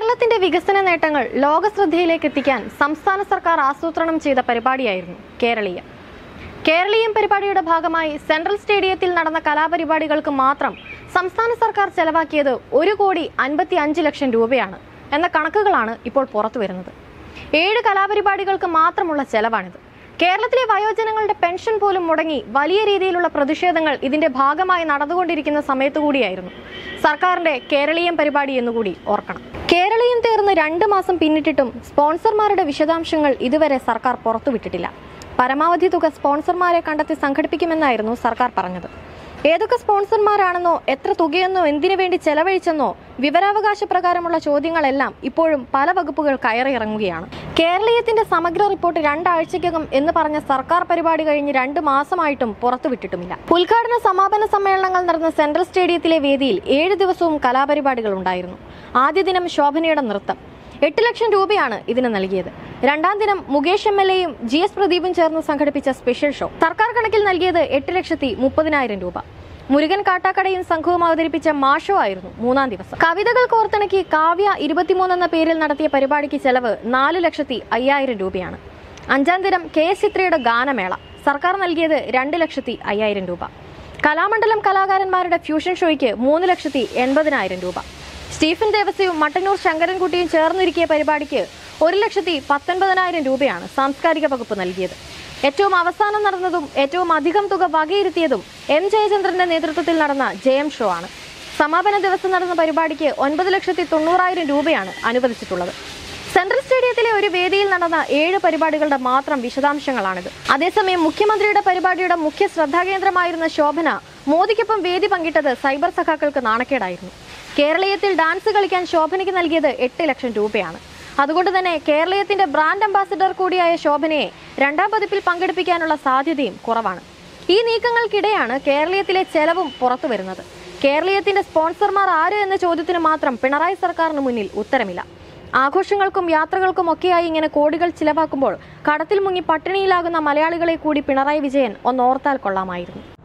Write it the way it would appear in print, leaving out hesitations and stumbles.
കേരളത്തിന്റെ വികസന നേട്ടങ്ങൾ ലോകശ്രദ്ധയിലേക്ക് എത്തിക്കാൻ സംസ്ഥാന സർക്കാർ ആസൂത്രണം ചെയ്ത പരിപാടിയായിരുന്നു കേരളീയം. കേരളീയം പരിപാടിയുടെ ഭാഗമായി സെൻട്രൽ സ്റ്റേഡിയത്തിൽ നടന്ന കലാപരിപാടികൾക്ക് മാത്രം സംസ്ഥാന സർക്കാർ ചെലവാക്കിയത് 1,55,00,000 രൂപയാണ് എന്ന കണക്കുകളാണ് ഇപ്പോൾ പുറത്തുവരുന്നത്. 7 കലാപരിപാടികൾക്ക് മാത്രമുള്ള ചെലവാണിത്. കേരളത്തിലെ വയോജനങ്ങളുടെ പെൻഷൻ പോലും മുടങ്ങി വലിയ രീതിയിലുള്ള പ്രതിഷേധങ്ങൾ ഇതിന്റെ ഭാഗമായി നടന്നുകൊണ്ടിരിക്കുന്ന സമയത്തു കൂടിയായിരുന്നു സർക്കാരിന്റെ കേരളീയം പരിപാടി എന്നുകൂടി ഓർക്കണം. കേരളീയം തീർന്ന് 2 മാസം പിന്നിട്ടിട്ടും സ്പോൺസർമാരുടെ വിശദാംശങ്ങൾ ഇതുവരെ സർക്കാർ പുറത്തുവിട്ടിട്ടില്ല. പരമാവധി തുക സ്പോൺസർമാരെ കണ്ടെത്തി സംഘടിപ്പിക്കുമെന്നായിരുന്നു സർക്കാർ പറഞ്ഞത്. ഏതൊക്കെ സ്പോൺസർമാരാണെന്നോ എത്ര തുകയെന്നോ എന്തിനു വേണ്ടി ചെലവഴിച്ചെന്നോ വിവരാവകാശ പ്രകാരമുള്ള ചോദ്യങ്ങളെല്ലാം ഇപ്പോഴും പല വകുപ്പുകൾ കയറിയിറങ്ങുകയാണ്. കേരളീയത്തിന്റെ സമഗ്ര റിപ്പോർട്ട് 2 ആഴ്ചയ്ക്കകം എന്ന് പറഞ്ഞ സർക്കാർ പരിപാടി കഴിഞ്ഞ് 2 മാസമായിട്ടും പുറത്തുവിട്ടിട്ടുമില്ല. ഉദ്ഘാടന സമാപന സമ്മേളനങ്ങൾ നടന്ന സെൻട്രൽ സ്റ്റേഡിയത്തിലെ വേദിയിൽ 7 ദിവസവും കലാപരിപാടികൾ ഉണ്ടായിരുന്നു. ആദ്യ ദിനം ശോഭനയുടെ നൃത്തം 8 ലക്ഷം രൂപയാണ് ഇതിന് നൽകിയത്. 2ാം ദിനം മുകേഷ് MLAയും GS പ്രദീപും ചേർന്ന് സംഘടിപ്പിച്ച സ്പെഷ്യൽ ഷോ സർക്കാർ കണക്കിൽ നൽകിയത് 8,30,000 രൂപ. മുരുകൻ കാട്ടാക്കടയും സംഘവും അവതരിപ്പിച്ച മാഷോ ആയിരുന്നു 3ാം ദിവസം. കവിതകൾ കോർത്തിണക്കി കാവ്യ 23 എന്ന പേരിൽ നടത്തിയ പരിപാടിക്ക് ചെലവ് 4,05,000 രൂപയാണ്. 5ാം ദിനം KS ചിത്രയുടെ ഗാനമേള സർക്കാർ നൽകിയത് 2,05,000 രൂപ. കലാമണ്ഡലം കലാകാരന്മാരുടെ ഫ്യൂഷൻ ഷോയ്ക്ക് 3,80,000 രൂപ. സ്റ്റീഫൻ ദേവസ്യവും മട്ടന്നൂർ ശങ്കരൻകുട്ടിയും ചേർന്നൊരുക്കിയ പരിപാടിക്ക് 1,19,000 രൂപയാണ് സാംസ്കാരിക വകുപ്പ് നൽകിയത്. ഏറ്റവും അവസാനം നടന്നതും ഏറ്റവും അധികം തുക വകയിരുത്തിയതും M ജയചന്ദ്രന്റെ നേതൃത്വത്തിൽ നടന്ന JM ഷോ ആണ്. സമാപന ദിവസം നടന്ന പരിപാടിക്ക് 9,90,000 രൂപയാണ് അനുവദിച്ചിട്ടുള്ളത്. സെൻട്രൽ സ്റ്റേഡിയത്തിലെ ഒരു വേദിയിൽ നടന്ന 7 പരിപാടികളുടെ മാത്രം വിശദാംശങ്ങളാണിത്. അതേസമയം മുഖ്യമന്ത്രിയുടെ പരിപാടിയുടെ മുഖ്യ ശ്രദ്ധാകേന്ദ്രമായിരുന്ന ശോഭന മോദിക്കൊപ്പം വേദി പങ്കിട്ടത് സൈബർ സഖാക്കൾക്ക് നാണക്കേടായിരുന്നു. കേരളീയത്തിൽ ഡാൻസ് കളിക്കാൻ ശോഭനയ്ക്ക് നൽകിയത് 8 ലക്ഷം രൂപയാണ്. അതുകൊണ്ട് തന്നെ കേരളീയത്തിന്റെ ബ്രാൻഡ് അംബാസിഡർ കൂടിയായ ശോഭനയെ 2ാം പതിപ്പിൽ പങ്കെടുപ്പിക്കാനുള്ള സാധ്യതയും കുറവാണ്. ഈ നീക്കങ്ങൾക്കിടെയാണ് കേരളീയത്തിലെ ചെലവും പുറത്തുവരുന്നത്. കേരളീയത്തിന്റെ സ്പോൺസർമാർ ആര് എന്ന ചോദ്യത്തിന് മാത്രം പിണറായി സർക്കാരിന് മുന്നിൽ ഉത്തരമില്ല. ആഘോഷങ്ങൾക്കും യാത്രകൾക്കും ഒക്കെയായി ഇങ്ങനെ കോടികൾ ചിലവാക്കുമ്പോൾ കടത്തിൽ മുങ്ങി പട്ടിണിയിലാകുന്ന മലയാളികളെ കൂടി പിണറായി വിജയൻ ഒന്നോർത്താൽ കൊള്ളാമായിരുന്നു.